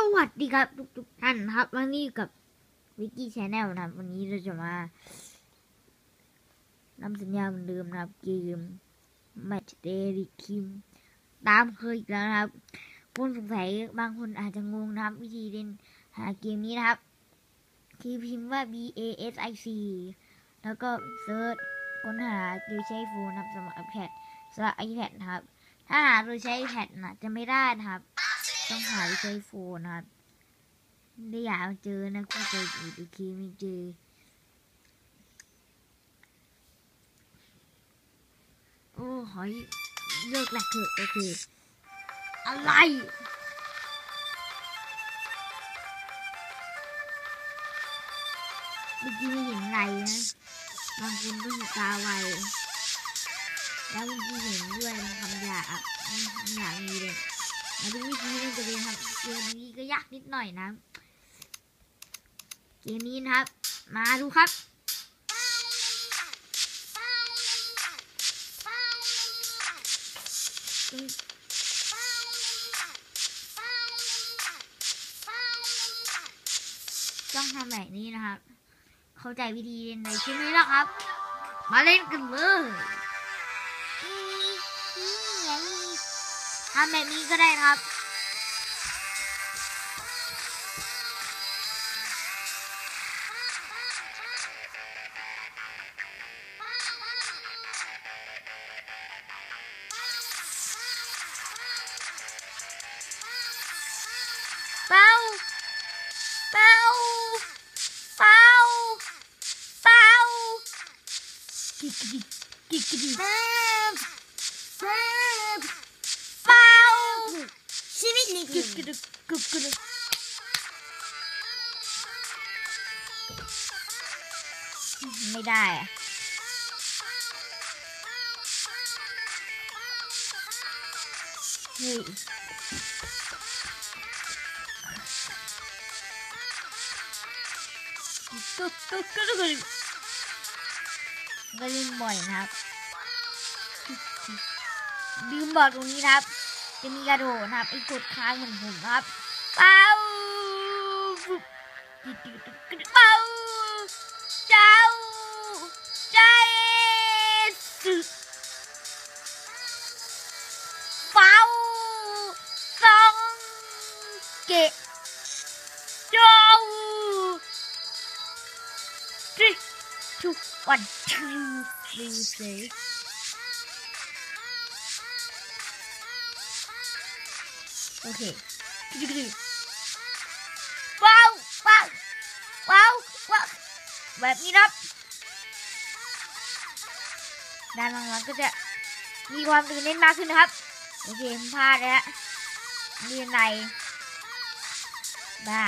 วัสดีครับทุกท่านครับวันนี้กับวิกกี้ชาแนลนะครับวันนี้เราจะมานำสัญญาเหมือนเดิมนะครับเกมแมตช์เดลิคิมตามเคยอีกแล้วนะครับคนสงสัยบางคนอาจจะงงนะครับวิธีเล่นหาเกมนี้นะครับคือพิมพ์ว่า BASIC แล้วก็เซิร์ชค้นหาโดยใช้โฟนนะครับสำหรับ iPad สำหรับ iPad นะครับถ้าหาโดยใช้ iPad นะจะไม่ได้นะครับต้องหาโดยใช้โฟนนะครับได้อยากเจอนะคู่ใจอีกโอเคไม่เจอโอ้หอยเลิกแหละเถอะโอเคอะไรเมื่อกี้ไม่เห็นไรนะบางคนก็อยู่ตาไวแล้วเมื่อกี้เห็นด้วยมันคำหยาบไม่อยากมีเลยมาดูวิธีเล่นกันเลยครับเกมนี้ก็ยากนิดหน่อยนะเกมนี้นะครับมาดูครับต้องทำแบบนี้นะครับเข้าใจวิธีเล่นในใช่ไหมล่ะครับมาเล่นกันเลยทำแบบนี้ก็ได้ครับเป้าเป้าเป้าเป้ากิกกิกกิกกิกเป้าชีวิตนี้กิกกิกกิกกิกไม่ได้เฮ้ยก็เล่นบ่อยนะครับลืมบอกตรงนี้นะครับจะมีกระโดดนะครับไอ้กดค้างเหมือนผมครับเป้าเป้าเจ้าใจสึเป้าสองเกะเจ้า3 2 1 2 3 โอเคว้าวว้าวว้าวว้าวแบบนี้ครับด้านหลังก็จะมีความตื่นเต้นมากขึ้นนะครับโอเคพลาดแล้วนี่ในบ้า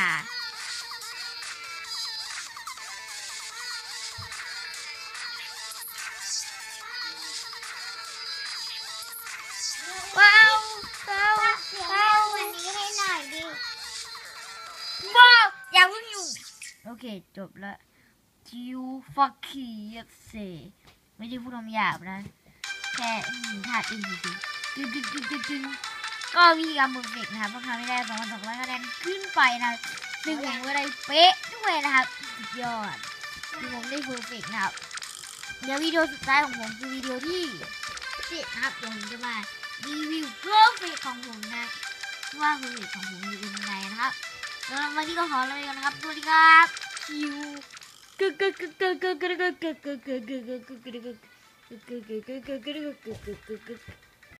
ว้าววันนี้ให้หน่อยดิว้าวอย่าเพิ่งอยู่โอเคจบแล้วจิวฟักกี้เซไม่ได้พูดคำหยาบนะแค่ท่าเองจริงๆก็วิธีการเพอร์เฟกต์นะครับต้องทำให้ได้2,200 คะแนนขึ้นไปนะซึ่งผมก็ได้เป๊ะด้วยนะครับสุดยอดที่ผมได้เพอร์เฟกต์นะครับเดี๋ยววิดีโอสุดท้ายของผมคือวิดีโอที่10นะครับเดี๋ยวผมจะมารีวิวเพอร์เฟกต์ของผมนะว่าเพอร์เฟกต์ของผมอยู่เป็นยังไงนะครับแล้ววันนี้ก็ขอลาไปก่อนนะครับสวัสดีครับคิวกึก